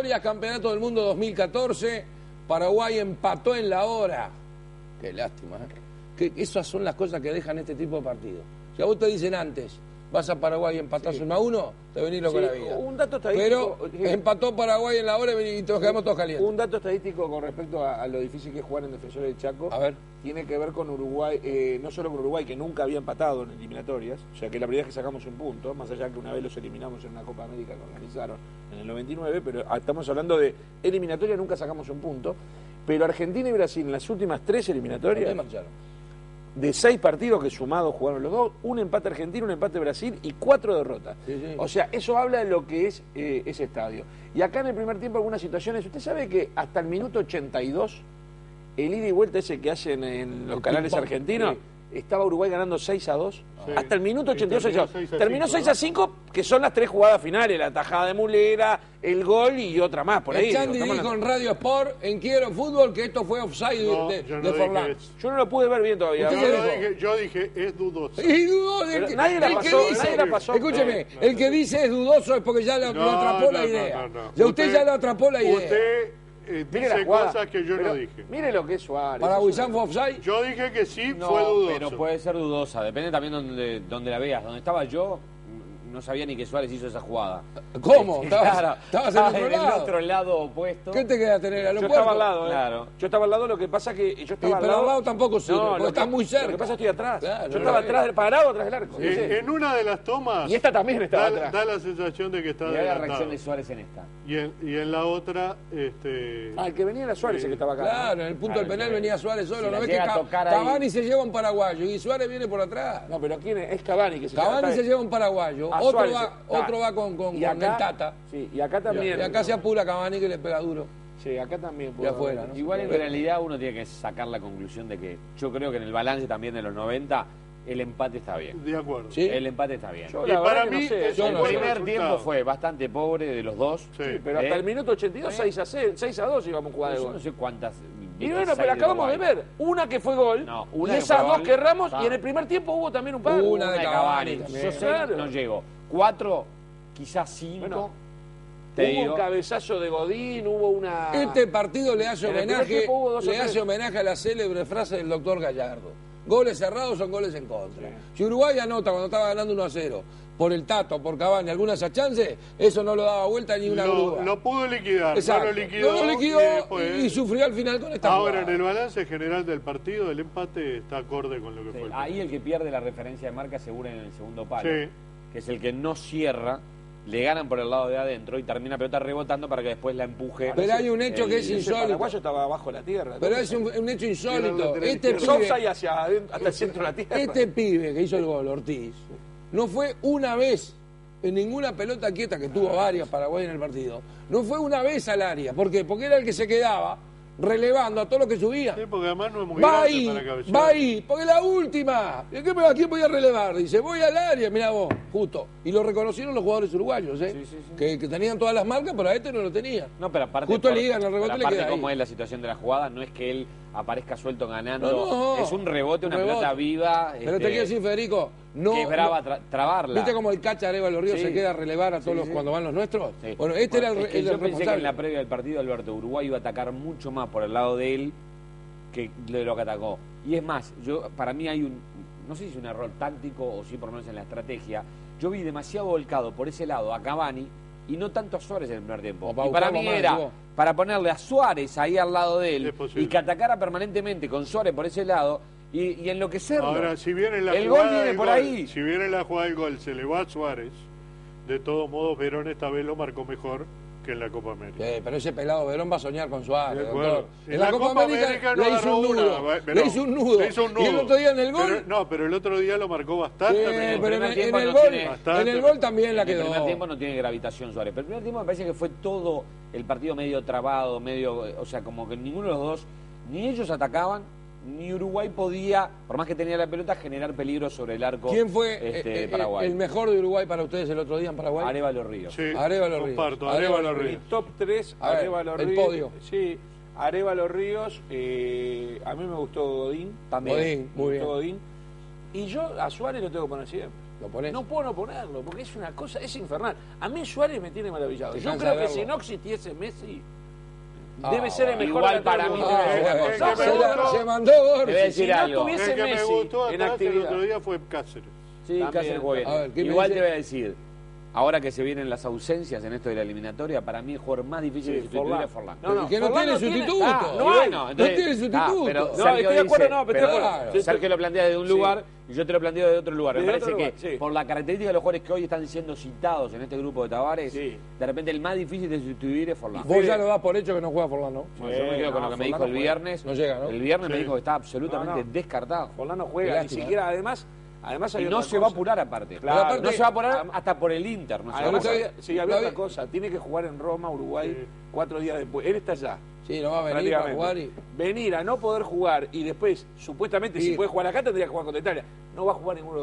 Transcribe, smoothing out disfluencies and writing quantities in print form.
eliminatorias, Campeonato del Mundo 2014, Paraguay empató en la hora. Qué lástima, ¿eh? Esas son las cosas que dejan este tipo de partidos. Si a vos te dicen antes, vas a Paraguay y empatás 1-1, te venís loco la vida. Un dato estadístico. Pero empató Paraguay en la hora y nos quedamos todos calientes. Un dato estadístico con respecto a lo difícil que es jugar en Defensores del Chaco. A ver. Tiene que ver con Uruguay, no solo con Uruguay, que nunca había empatado en eliminatorias, o sea que la primera vez que sacamos un punto, más allá que una vez los eliminamos en una Copa América que organizaron en el 99, pero estamos hablando de eliminatoria, nunca sacamos un punto. Pero Argentina y Brasil en las últimas 3 eliminatorias, de 6 partidos que sumados jugaron los dos, un empate Argentina, un empate Brasil y 4 derrotas. Sí, sí. O sea, eso habla de lo que es ese estadio. Y acá en el primer tiempo algunas situaciones, usted sabe que hasta el minuto 82, el ida y vuelta ese que hacen en los canales argentinos, estaba Uruguay ganando 6-2. Sí. Hasta el minuto 82, 6-2. Terminó 6-5, que son las 3 jugadas finales, la tajada de Mulera, el gol y otra más por ahí. El Chandy dijo en Radio Sport, en Quiero Fútbol, que esto fue offside de Forlán. Yo no lo pude ver bien todavía. Yo dije, es dudoso. Y dudoso. Nadie la pasó. Escúcheme, el que dice es dudoso es porque ya lo atrapó la idea. Usted ya lo atrapó la idea. Dice cosas que yo no dije. Mire lo que es Suárez. ¿Para Huizán fue offside? Yo dije que sí, fue dudoso. Pero puede ser dudosa, depende también donde la veas. Donde estaba yo, no sabía ni que Suárez hizo esa jugada. ¿Cómo? Estabas en el otro lado opuesto. ¿Qué te quedaste en el aeropuerto? Yo estaba al lado, claro. Yo estaba al lado, lo que pasa es que yo estaba al lado. Pero al lado tampoco sirve, porque estás muy cerca. Lo que pasa es que estoy atrás. Claro, yo estaba atrás, parado atrás del arco. En una de las tomas... Y esta también estaba atrás. Da la sensación de que está adelantado. La reacción de Suárez en esta. Y en la otra... el que venía era Suárez, el que estaba acá. Claro, en el punto del penal venía Suárez solo. ¿No ves que Cavani se lleva un paraguayo y Suárez viene por atrás? No, pero ¿quién es? Es Cavani que se lleva. Cavani se lleva un paraguayo. Otro va con el Tata. Sí, y acá también. Y acá se apura Cavani que le pega duro. Sí, acá también. De afuera, ¿no? Igual en realidad uno tiene que sacar la conclusión de que yo creo que en el balance también de los 90 el empate está bien. De acuerdo. ¿Sí? El empate está bien. Y para mí, el primer tiempo fue bastante pobre de los dos. Sí, pero hasta el minuto 82, 6-2 íbamos a jugar de gol. Yo no sé cuántas. Y bueno, pero acabamos de ver. Una que fue gol, y esas dos que erramos, y en el primer tiempo hubo también un par. Una de Cavani. Yo sé, no llego. 4, quizás 5. Bueno, hubo un cabezazo de Godín, hubo una... Este partido le hace homenaje a la célebre frase del doctor Gallardo. Goles cerrados son goles en contra. Sí. Si Uruguay anota cuando estaba ganando 1-0 por el Tato, por Cavani, alguna de esas chances, eso no lo daba vuelta ni una grúa. Lo pudo liquidar. Exacto. No lo liquidó y sufrió al final con esta Ahora, jugada. en el balance general del partido, el empate está acorde con lo que fue el ahí el que pierde la referencia de marca segura en el segundo palo, que es el que no cierra. Le ganan por el lado de adentro y termina la pelota rebotando para que después la empuje. Pero hay un hecho que es insólito. El paraguayo estaba abajo de la tierra. Pero es un hecho insólito. Este pibe, hasta el centro de la tierra. Este pibe que hizo el gol, Ortiz, no fue una vez en ninguna pelota quieta, que tuvo varias Paraguay en el partido, no fue una vez al área. ¿Por qué? Porque era el que se quedaba relevando a todo lo que subía. Sí, porque además no es muy va ahí, porque la última. ¿A quién voy a relevar? Dice, voy al área, mirá vos, justo. Y lo reconocieron los jugadores uruguayos, que tenían todas las marcas, pero a este no lo tenía. No, pero aparte, justo le el rebote le queda como ahí. es la situación de la jugada, no es que él aparezca suelto ganando. No, es un rebote, una pelota viva. Pero te quiero decir, Federico, que es brava trabarla. ¿Viste cómo el cacha Arevalo Ríos se queda a relevar a todos los cuando van los nuestros? Sí. Bueno, este era el yo responsable. pensé que en la previa del partido Alberto Uruguay iba a atacar mucho más por el lado de él que de lo que atacó. Y es más, para mí hay no sé si es un error táctico o sí por lo menos en la estrategia. Yo vi demasiado volcado por ese lado a Cavani y no tanto a Suárez en el primer tiempo. Y para mí era para ponerle a Suárez ahí al lado de él y que atacara permanentemente con Suárez por ese lado y enloquecerlo. Ahora, si viene el gol viene por ahí. Si viene la jugada del gol, se le va a Suárez. De todos modos, Verón esta vez lo marcó mejor que en la Copa América. Pero ese pelado Verón va a soñar con Suárez, doctor. En la Copa América le hizo un nudo. Le hizo un nudo. Y el otro día en el gol... Pero el otro día lo marcó bastante. Pero en el gol también la quedó. En el primer tiempo no tiene gravitación Suárez. Pero el primer tiempo me parece que fue todo el partido medio trabado, o sea, como que ninguno de los dos, ni ellos atacaban, ni Uruguay podía, por más que tenía la pelota, generar peligro sobre el arco. ¿Quién fue Paraguay? El mejor de Uruguay para ustedes el otro día en Paraguay? Arévalo Ríos. Sí, Arévalo Ríos. Comparto, Arévalo Ríos. Mi top 3, Arévalo Ríos. El podio. Sí, Arévalo Ríos. A mí me gustó Godín. También. Godín, muy bien. Godín. Y yo a Suárez lo tengo que poner siempre. ¿Lo ponés? No puedo no ponerlo, porque es una cosa, es infernal. A mí Suárez me tiene maravillado. Yo creo que si no existiese Messi, debe ser el mejor. Igual para mí se mandó Gorsi. Te voy a decir si no algo. tuviese El que me Messi gustó en atrás el actividad. otro día fue Cáceres. Sí, También. Cáceres jugó bien. A ver, ¿qué me Igual dice? te voy a decir, ahora que se vienen las ausencias en esto de la eliminatoria, para mí el jugador más difícil de sustituir es Forlán. No, que no Forlán tiene sustituto. no hay. Bueno, entonces, no tiene sustituto. pero No, Sergio estoy de acuerdo, dice, no, pero estoy de pero acuerdo. Sergio lo plantea de un Sí. lugar y yo te lo planteo de otro lugar. Me Desde parece otro que lugar, sí. por la característica de los jugadores que hoy están siendo citados en este grupo de Tavares, Sí. de repente el más difícil de sustituir es Forlán. Vos ya lo das por hecho que no juega Forlán, ¿no? Bueno, yo me quedo con lo que me Forlán dijo no el juega. viernes. No llega, ¿no? El viernes me Sí. dijo que está absolutamente No. descartado. Forlán no Qué juega, ni lástima, siquiera, además hay Y no otra se va a cosa. apurar aparte. Claro. Pero aparte- No se va a apurar hasta por el Inter. No se va a Además, apurar. había otra cosa, tiene que jugar en Roma, Uruguay, Sí. 4 días después. Él está allá. Sí, no va a venir para jugar y... Venir a no poder jugar y después, supuestamente, Sí. si puede jugar acá, tendría que jugar contra Italia. No va a jugar ninguno.